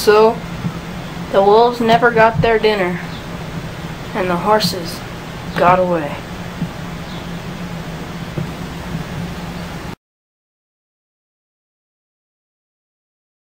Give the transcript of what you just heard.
So, the wolves never got their dinner, and the horses got away.